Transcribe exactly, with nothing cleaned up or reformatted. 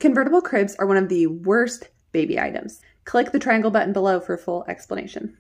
Convertible cribs are one of the worst baby items. Click the triangle button below for full explanation.